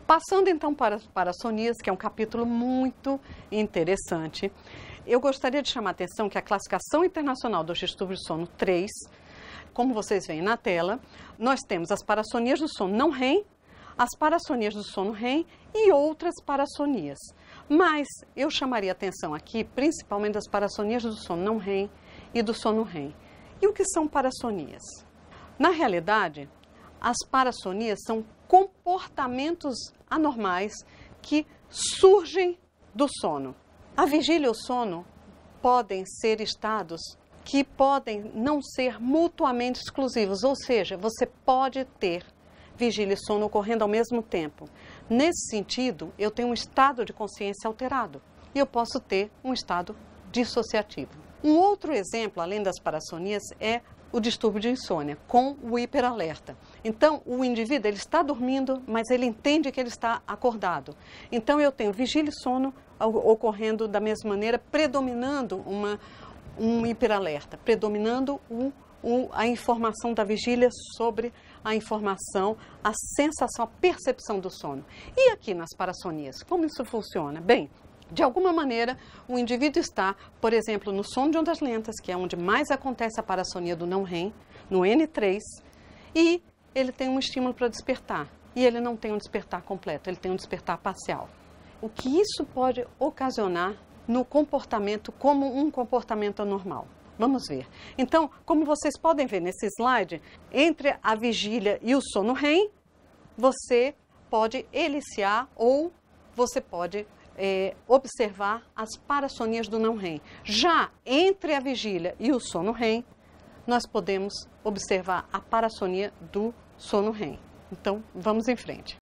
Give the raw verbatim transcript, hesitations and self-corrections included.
Passando então para as parassonias, que é um capítulo muito interessante, eu gostaria de chamar a atenção que a Classificação Internacional dos Distúrbios de Sono três, como vocês veem na tela, nós temos as parassonias do sono não R E M, as parassonias do sono R E M e outras parassonias. Mas eu chamaria atenção aqui, principalmente das parassonias do sono não R E M e do sono R E M. E o que são parassonias? Na realidade, as parassonias são comportamentos anormais que surgem do sono. A vigília e o sono podem ser estados que podem não ser mutuamente exclusivos, ou seja, você pode ter vigília e sono ocorrendo ao mesmo tempo. Nesse sentido, eu tenho um estado de consciência alterado e eu posso ter um estado dissociativo. Um outro exemplo, além das parassonias, é o distúrbio de insônia, com o hiperalerta. Então, o indivíduo ele está dormindo, mas ele entende que ele está acordado. Então, eu tenho vigília e sono ocorrendo da mesma maneira, predominando uma, um hiperalerta, predominando o, o, a informação da vigília sobre a informação, a sensação, a percepção do sono. E aqui nas parassonias, como isso funciona? Bem, de alguma maneira, o indivíduo está, por exemplo, no sono de ondas lentas, que é onde mais acontece a parassonia do não R E M, no N três, e ele tem um estímulo para despertar. E ele não tem um despertar completo, ele tem um despertar parcial. O que isso pode ocasionar no comportamento como um comportamento anormal? Vamos ver. Então, como vocês podem ver nesse slide, entre a vigília e o sono R E M, você pode eliciar ou você pode É, observar as parassonias do não R E M. Já entre a vigília e o sono R E M, nós podemos observar a parassonia do sono R E M. Então, vamos em frente.